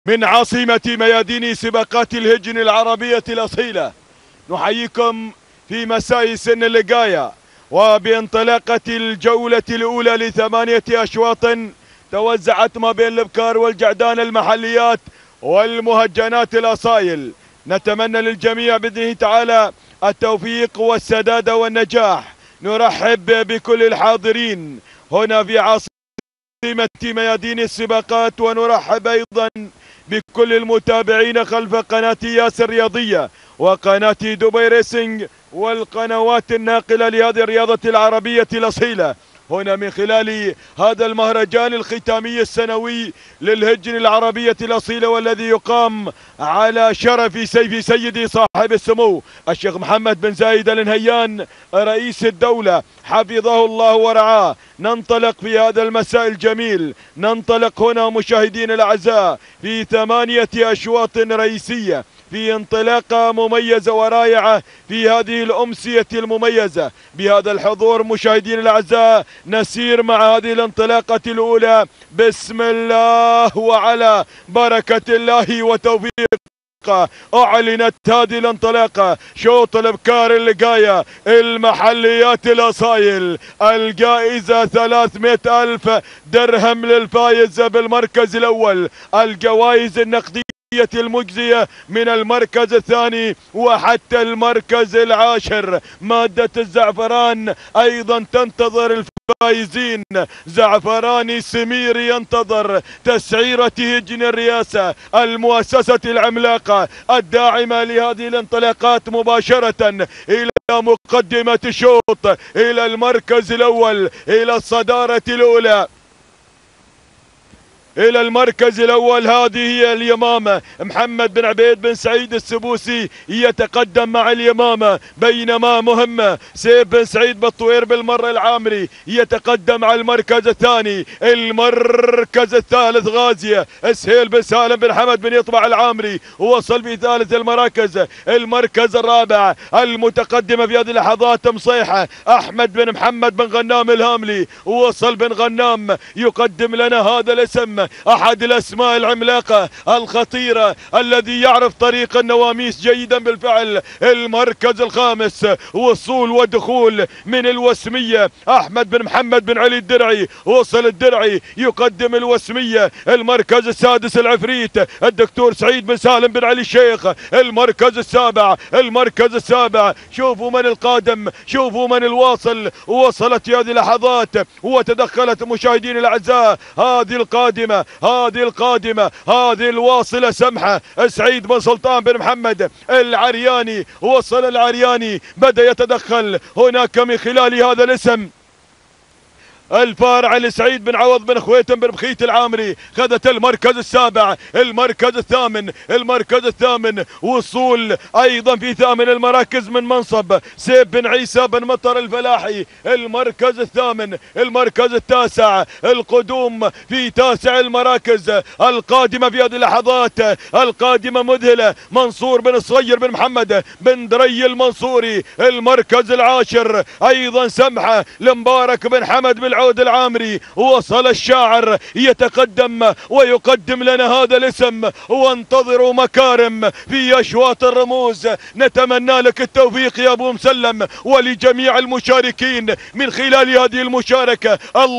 من عاصمة ميادين سباقات الهجن العربية الأصيلة. نحييكم في مساء سن اللقاية وبانطلاقة الجولة الأولى ل8 أشواط توزعت ما بين الابكار والجعدان المحليات والمهجنات الأصايل. نتمنى للجميع بإذنه تعالى التوفيق والسداد والنجاح. نرحب بكل الحاضرين هنا في عاصمة ميادين السباقات، ونرحب أيضا بكل المتابعين خلف قناة ياسر الرياضية وقناة دبي ريسنج والقنوات الناقلة لهذه الرياضة العربية الأصيلة، هنا من خلال هذا المهرجان الختامي السنوي للهجن العربية الأصيلة، والذي يقام على شرف سيف سيدي صاحب السمو الشيخ محمد بن زايد آل نهيان رئيس الدولة حفظه الله ورعاه. ننطلق في هذا المساء الجميل، ننطلق هنا مشاهدين الأعزاء في 8 أشواط رئيسية، في انطلاقة مميزة ورائعة في هذه الأمسية المميزة. بهذا الحضور مشاهدين الأعزاء نسير مع هذه الانطلاقة الأولى بسم الله وعلى بركة الله وتوفيقه. أعلنت هذه الانطلاقة شوط الابكار اللقاية المحليات الأصايل، الجائزة 300,000 درهم للفائز بالمركز الأول، الجوائز النقدية المجزية من المركز الثاني وحتى المركز العاشر. مادة الزعفران أيضا تنتظر الفائزين، زعفراني سميري ينتظر تسعيرة هجن الرئاسة، المؤسسة العملاقة الداعمة لهذه الانطلاقات مباشرة إلى مقدمة الشوط، إلى المركز الأول، إلى الصدارة الأولى، إلى المركز الأول. هذه هي اليمامة، محمد بن عبيد بن سعيد السبوسي يتقدم مع اليمامة، بينما مهمة سيف بن سعيد بالطوير بالمرة العامري يتقدم على المركز الثاني. المركز الثالث غازية سهيل بن سالم بن حمد بن يطبع العامري وصل في ثالث المراكز. المركز الرابع المتقدمة في هذه اللحظات مصيحة أحمد بن محمد بن غنام الهاملي، وصل بن غنام يقدم لنا هذا الاسم، أحد الأسماء العملاقة الخطيرة الذي يعرف طريق النواميس جيدا بالفعل. المركز الخامس وصول ودخول من الوسمية أحمد بن محمد بن علي الدرعي، وصل الدرعي يقدم الوسمية. المركز السادس العفريت الدكتور سعيد بن سالم بن علي الشيخ. المركز السابع، المركز السابع، شوفوا من القادم، شوفوا من الواصل. وصلت هذه اللحظات وتدخلت مشاهدين الأعزاء هذه القادمة، هذه القادمة، هذه الواصلة سمحة سعيد بن سلطان بن محمد العرياني. وصل العرياني، بدأ يتدخل هناك من خلال هذا الاسم الفارع لسعيد بن عوض بن خويتم بن بخيت العامري. خذت المركز السابع، المركز الثامن، المركز الثامن، وصول ايضا في ثامن المراكز من منصب سيف بن عيسى بن مطر الفلاحي. المركز الثامن، المركز التاسع، القدوم في تاسع المراكز القادمة في هذه اللحظات، القادمة مذهلة منصور بن الصغير بن محمد بن دري المنصوري. المركز العاشر ايضا سمحة لمبارك بن حمد بن عود العامري. وصل الشاعر يتقدم ويقدم لنا هذا الاسم. وانتظروا مكارم في أشواط الرموز. نتمنى لك التوفيق يا أبو مسلم ولجميع المشاركين من خلال هذه المشاركة.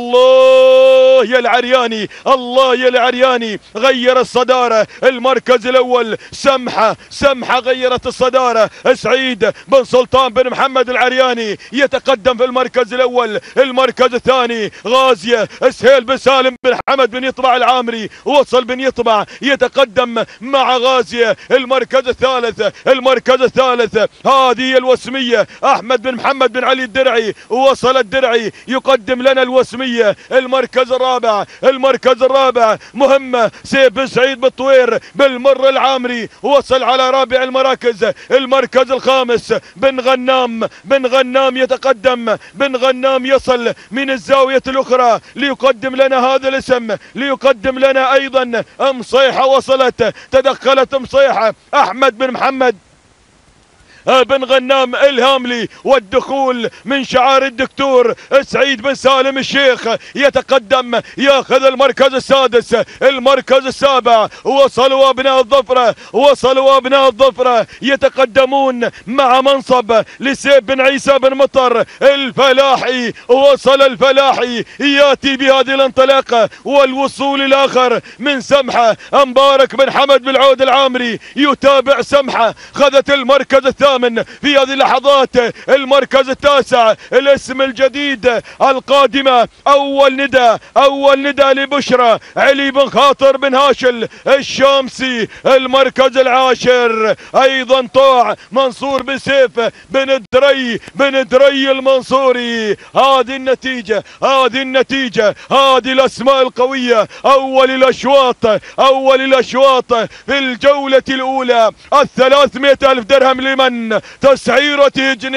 الله يا العرياني، الله يا العرياني غير الصدارة. المركز الأول سمحة، سمحة غيرت الصدارة. سعيد بن سلطان بن محمد العرياني يتقدم في المركز الأول. المركز الثاني غازية سهيل بن سالم بن حمد بن يطبع العامري. وصل بن يطبع يتقدم مع غازية. المركز الثالث، المركز الثالث، هذه الوسمية أحمد بن محمد بن علي الدرعي. وصل الدرعي يقدم لنا الوسمية. المركز الرابع، المركز الرابع مهمة سيف بن سعيد بالطوير بالمر العامري. وصل على رابع المراكز. المركز الخامس بن غنام، بن غنام يتقدم، بن غنام يصل من الزاوية الأخرى ليقدم لنا هذا الاسم، ليقدم لنا أيضا مصيحة. وصلت، تدخلت مصيحة أحمد بن محمد بن غنام الهاملي، والدخول من شعار الدكتور سعيد بن سالم الشيخ. يتقدم ياخذ المركز السادس. المركز السابع وصلوا أبناء الظفرة، وصلوا أبناء الظفرة يتقدمون مع منصب لسيف بن عيسى بن مطر الفلاحي. وصل الفلاحي ياتي بهذه الانطلاقة، والوصول الآخر من سمحة مبارك بن حمد بن عود العامري يتابع سمحة. خذت المركز الثامن في هذه اللحظات. المركز التاسع الاسم الجديد القادمة أول ندى لبشرى علي بن خاطر بن هاشل الشامسي. المركز العاشر أيضا طاع منصور بن سيف بن دري المنصوري. هذه النتيجة، هذه الأسماء القوية. أول الأشواط في الجولة الأولى. 300,000 درهم لمن؟ تسعيرة هجن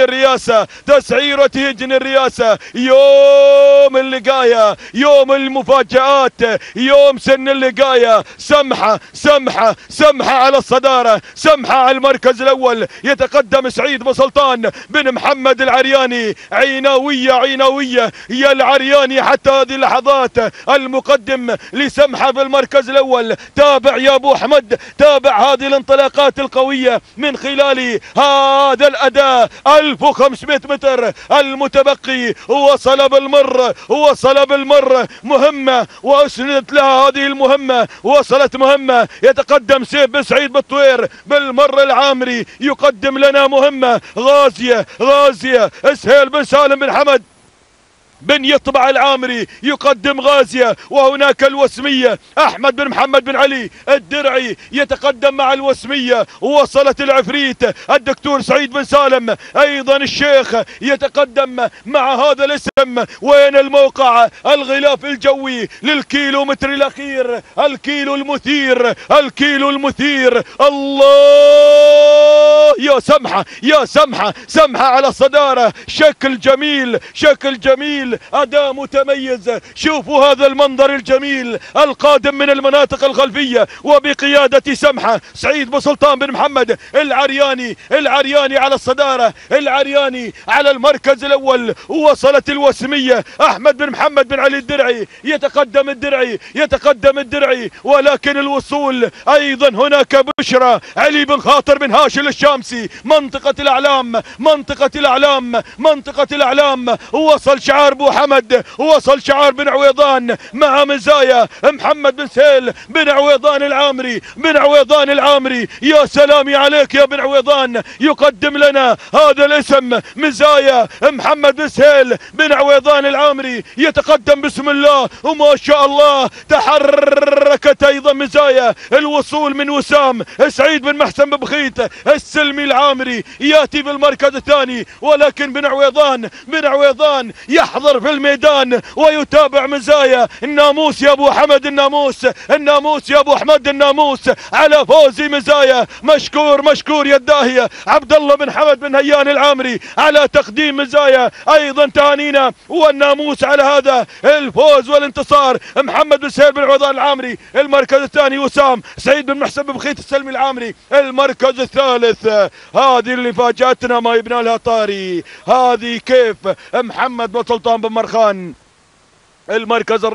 الرئاسة. يوم اللقاية، يوم المفاجآت، يوم سن اللقاية. سمحة على الصدارة، سمحة على المركز الأول. يتقدم سعيد بن سلطان بن محمد العرياني. عيناوية يا العرياني حتى هذه اللحظات المقدم لسمحة في المركز الأول. تابع يا أبو أحمد، تابع هذه الانطلاقات القوية من خلال هذا الأداء. 1500 متر المتبقي. وصل بالمر مهمة، وأسندت لها هذه المهمة، وصلت مهمة. يتقدم سيف بن سعيد بالطوير بالمر العامري يقدم لنا مهمة غازية. سهيل بن سالم بن حمد بن يطبع العامري يقدم غازية. وهناك الوسمية أحمد بن محمد بن علي الدرعي يتقدم مع الوسمية. وصلت العفريت الدكتور سعيد بن سالم أيضا الشيخ يتقدم مع هذا الاسم. وين الموقع؟ الغلاف الجوي للكيلومتر الأخير، الكيلو المثير. الله يا سمحة على الصدارة. شكل جميل، أداء متميز. شوفوا هذا المنظر الجميل القادم من المناطق الخلفية وبقيادة سمحة. سعيد بن سلطان بن محمد العرياني على الصدارة، العرياني على المركز الأول. وصلت الوسمية أحمد بن محمد بن علي الدرعي. يتقدم الدرعي ولكن الوصول أيضا هناك بشرى علي بن خاطر بن هاشل الشامسي. منطقة الأعلام. وصل شعار ابو حمد، وصل شعار بن عويضان مع مزايا محمد بن سهيل بن عويضان العامري. يا سلامي عليك يا بن عويضان. يقدم لنا هذا الاسم مزايا محمد بن سهيل بن عويضان العامري. يتقدم بسم الله وما شاء الله. تحركت ايضا مزايا. الوصول من وسام سعيد بن محسن بن بخيت السلمي العامري ياتي بالمركز الثاني. ولكن بن عويضان يحضر في الميدان ويتابع مزايا. الناموس يا ابو حمد، الناموس يا ابو احمد، الناموس على فوز مزايا. مشكور يا الداهية عبد الله بن حمد بن هيان العامري على تقديم مزايا. ايضا تهانينا والناموس على هذا الفوز والانتصار. محمد بن سهيل بن عويضان العامري المركز الثاني. وسام سعيد بن محسن بن بخيت السلمي العامري المركز الثالث. هذه اللي فاجأتنا ما يبنى لها طاري. هذه كيف محمد بن سلطان بن مرخان. المركز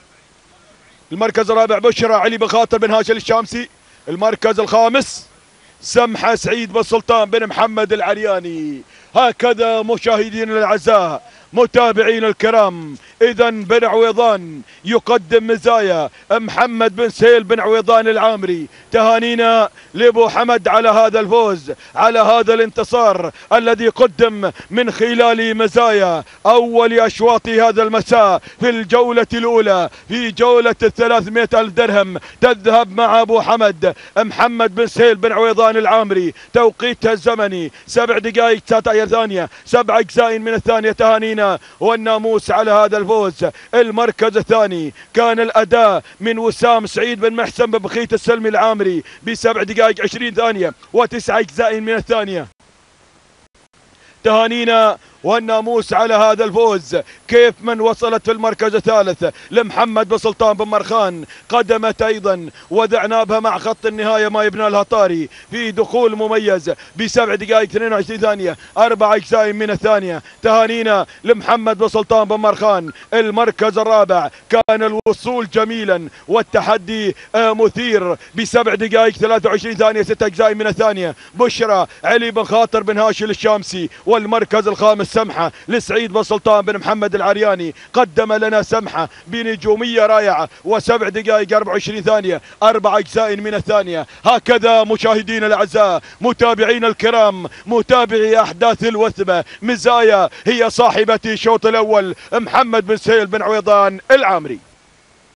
الرابع بشرى علي بن خاطر بن هاشل الشامسي. المركز الخامس سمحة سعيد بن سلطان بن محمد العرياني. هكذا مشاهدينا الاعزاء، متابعينا الكرام، اذا بن عويضان يقدم مزايا محمد بن سهيل بن عويضان العامري. تهانينا لابو حمد على هذا الفوز، على هذا الانتصار الذي قدم من خلال مزايا اول اشواط هذا المساء في الجولة الاولى. في جولة 300,000 درهم تذهب مع ابو حمد محمد بن سهيل بن عويضان العامري. توقيتها الزمني 7 دقائق 19 ثانية، 7 اجزاء من الثانية. تهانينا والناموس على هذا الفوز. المركز الثاني كان الأداء من وسام سعيد بن محسن بن بخيت السلمي العامري ب7 دقائق 20 ثانية و9 أجزاء من الثانية. تهانينا والناموس على هذا الفوز. كيف من وصلت في المركز الثالث لمحمد بن سلطان بن مرخان، قدمت ايضا وذعنابها مع خط النهايه ما يبنى لها طاري في دخول مميز ب7 دقائق 22 ثانيه 4 اجزاء من الثانيه. تهانينا لمحمد بن سلطان بن مرخان. المركز الرابع كان الوصول جميلا والتحدي مثير ب7 دقائق 23 ثانيه 6 اجزاء من الثانيه. بشرى علي بن خاطر بن هاشم الشامسي. والمركز الخامس سمحه لسعيد بن سلطان بن محمد العرياني، قدم لنا سمحه بنجوميه رائعه و7 دقائق 24 ثانيه 4 اجزاء من الثانيه. هكذا مشاهدينا الاعزاء، متابعينا الكرام، متابعي احداث الوثبه، مزايا هي صاحبة الشوط الاول محمد بن سهيل بن عويضان العامري.